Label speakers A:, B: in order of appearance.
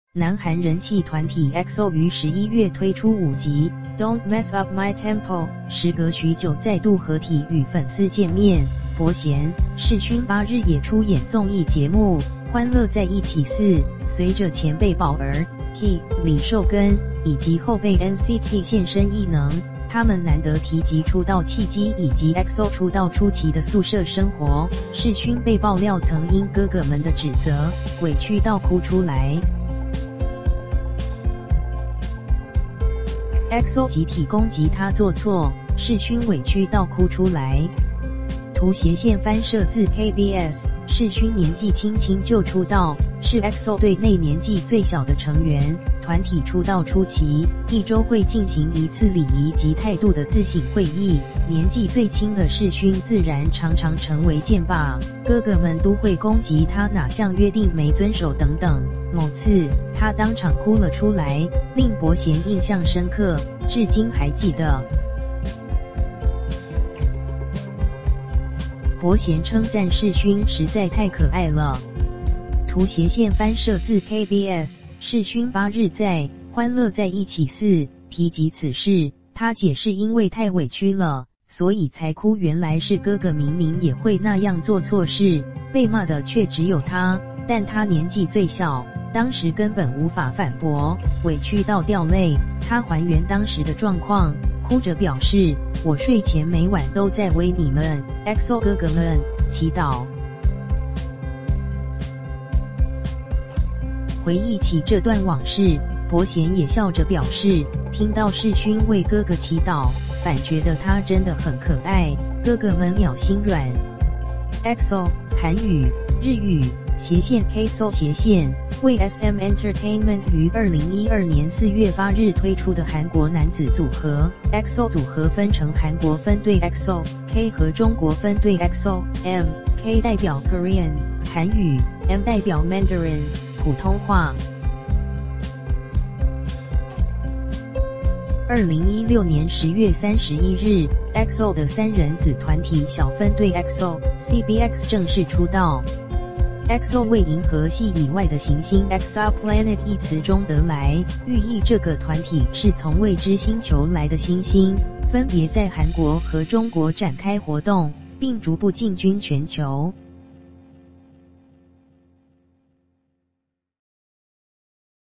A: 南韩人气团体 EXO 于11月推出5集 Don't Mess Up My Tempo， 时隔许久再度合体与粉丝见面。伯贤、世勋8日也出演综艺节目《欢乐在一起4》，随着前辈宝儿、Key、李寿根以及后辈 NCT 现身艺能，他们难得提及出道契机以及 EXO 出道初期的宿舍生活。世勋被爆料曾因哥哥们的指责，委屈到哭出来。EXO 集体攻击他做错，世勋委屈到哭出来。图斜线翻摄自 KBS， 世勋年纪轻轻就出道，是 EXO 队内年纪最小的成员。团体出道初期，1周会进行1次礼仪及态度的自省会议，年纪最轻的世勋自然常常成为箭靶，哥哥们都会攻击他哪项约定没遵守等等。某次，他当场哭了出来，令伯贤印象深刻，至今还记得。伯贤称赞世勋实在太可爱了。图斜线翻摄自 KBS， 世勋8日在《欢乐在一起4》提及此事，他解释因为太委屈了，所以才哭。原来是哥哥明明也会那样做错事，被骂的却只有他，但他年纪最小，当时根本无法反驳，委屈到掉泪。他还原当时的状况，哭着表示：“我睡前每晚都在为你们 EXO 哥哥们祈祷。”回忆起这段往事，伯贤也笑着表示，听到世勋为哥哥祈祷，反觉得他真的很可爱，哥哥们秒心软。EXO 韩语、日语斜线 KSO 斜线为 SM Entertainment于2012年4月8日推出的韩国男子组合。EXO 组合分成韩国分队 EXO K 和中国分队 EXO M。K 代表 Korean 韩语 ，M 代表 Mandarin 普通话。2016年10月31日 ，EXO 的3人子团体小分队 EXO CBX 正式出道。EXO 为银河系以外的行星 Exoplanet 一词中得来，寓意这个团体是从未知星球来的新星，分别在韩国和中国展开活动，并逐步进军全球。